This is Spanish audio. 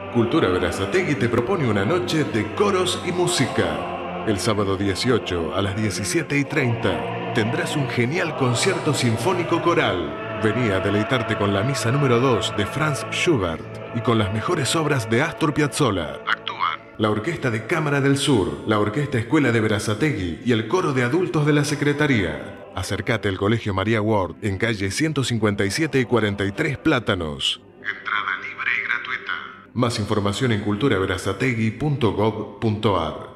Cultura Berazategui te propone una noche de coros y música. El sábado 18 a las 17:30 tendrás un genial concierto sinfónico coral. Vení a deleitarte con la misa número 2 de Franz Schubert y con las mejores obras de Astor Piazzolla. Actúan la Orquesta de Cámara del Sur, la Orquesta Escuela de Berazategui y el Coro de Adultos de la Secretaría. Acércate al Colegio María Ward en calle 157 y 43 Plátanos. Entrada libre y gratuita. Más información en culturaberazategui.gov.ar.